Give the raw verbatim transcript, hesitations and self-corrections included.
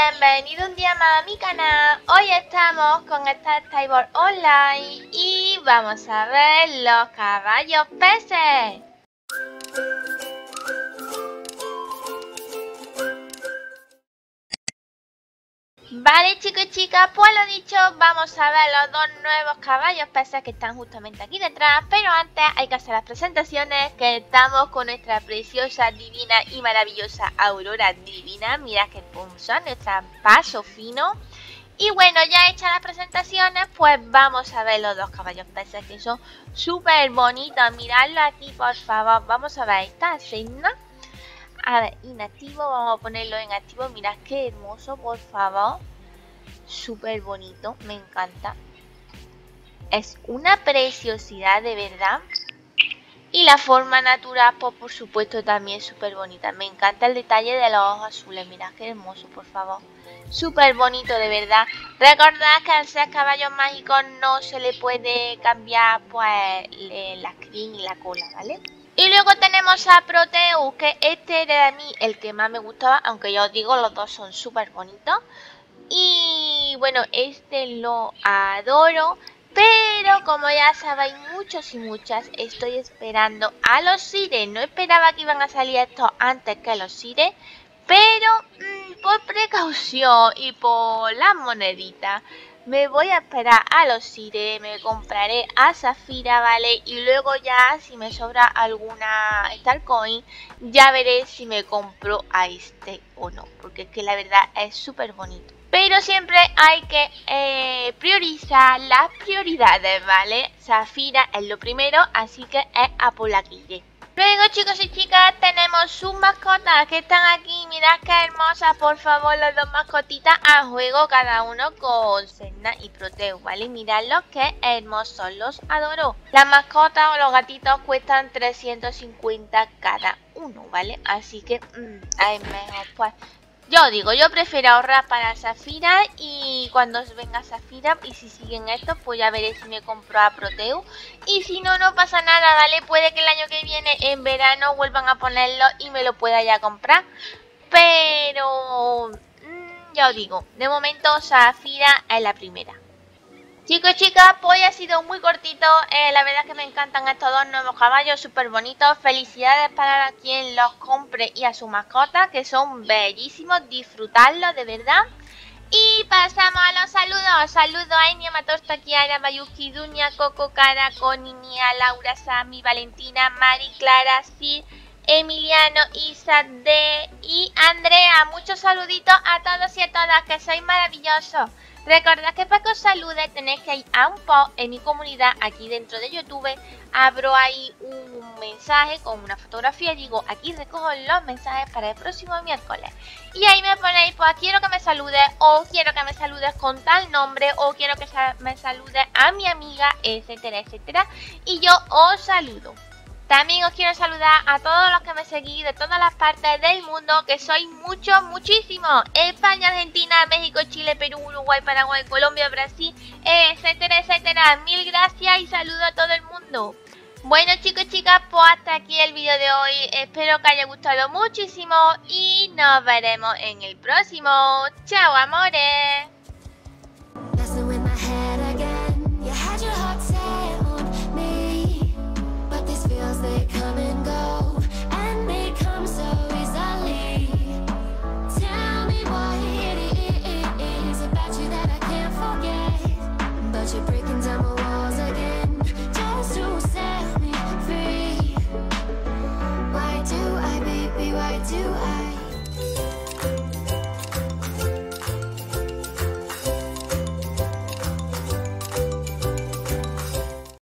bienvenido un día más a mi canal. Hoy estamos con Star Stable Online y vamos a ver los caballos peces. Vale, chicos y chicas, pues lo dicho, vamos a ver los dos nuevos caballos peces que están justamente aquí detrás. Pero antes hay que hacer las presentaciones, que estamos con nuestra preciosa, divina y maravillosa Aurora Divina. Mirad que hermosa, nuestra paso fino. Y bueno, ya hechas las presentaciones, pues vamos a ver los dos caballos peces que son súper bonitos. Miradlo aquí, por favor. Vamos a ver esta signa. A ver, inactivo, vamos a ponerlo en activo. Mirad qué hermoso, por favor. Súper bonito, me encanta. Es una preciosidad, de verdad. Y la forma natural, pues por supuesto también súper bonita. Me encanta el detalle de los ojos azules. Mirad qué hermoso, por favor. Súper bonito, de verdad. Recordad que al ser caballos mágicos no se le puede cambiar pues la crin y la cola, ¿vale? Y luego tenemos a Proteus, que este era de mí el que más me gustaba, aunque ya os digo, los dos son súper bonitos. Y bueno, este lo adoro, pero como ya sabéis muchos y muchas, estoy esperando a los Sires. No esperaba que iban a salir estos antes que los Sires, pero mmm, por precaución y por las moneditas, me voy a esperar a los Sires, me compraré a Zafira, ¿vale? Y luego ya, si me sobra alguna Star Coin, ya veré si me compro a este o no. Porque es que la verdad es súper bonito. Pero siempre hay que eh, priorizar las prioridades, ¿vale? Zafira es lo primero, así que es a por la guille. Luego, chicos y chicas, tenemos sus mascotas que están aquí. Mirad qué hermosas, por favor, las dos mascotitas a juego, cada uno con Senna y Proteus, ¿vale? Miradlos, qué hermosos, los adoro. Las mascotas o los gatitos cuestan trescientos cincuenta cada uno, ¿vale? Así que mmm, es mejor, pues. Yo digo, yo prefiero ahorrar para Zafira, y cuando venga Zafira y si siguen estos, pues ya veré si me compro a Proteus. Y si no, no pasa nada, ¿vale? Puede que el año que viene, en verano, vuelvan a ponerlo y me lo pueda ya comprar. Pero, mmm, ya os digo, de momento Zafira es la primera. Chicos, chicas, pues ha sido muy cortito. Eh, la verdad es que me encantan estos dos nuevos caballos, súper bonitos. Felicidades para quien los compre y a su mascota, que son bellísimos. Disfrutarlos, de verdad. Y pasamos a los saludos. Saludos a Enya, Matorsta, Kiara, Mayuki, Dunia, Coco, Cara, Connie, Nia, Laura, Sami, Valentina, Mari, Clara, Sir, Emiliano, Isa, D y Andrea. Muchos saluditos a todos y a todas, que sois maravillosos. Recordad que para que os salude tenéis que ir a un post en mi comunidad aquí dentro de YouTube. Abro ahí un mensaje con una fotografía. Digo, aquí recojo los mensajes para el próximo miércoles. Y ahí me ponéis, pues quiero que me saludes, o quiero que me saludes con tal nombre, o quiero que me saludes a mi amiga, etcétera, etcétera. Y yo os saludo. También os quiero saludar a todos los que me seguís de todas las partes del mundo, que sois muchos, muchísimos. España, Argentina, México, Chile, Perú, Uruguay, Paraguay, Colombia, Brasil, etcétera, etcétera. Mil gracias y saludo a todo el mundo. Bueno, chicos y chicas, pues hasta aquí el vídeo de hoy. Espero que haya gustado muchísimo y nos veremos en el próximo. ¡Chao, amores!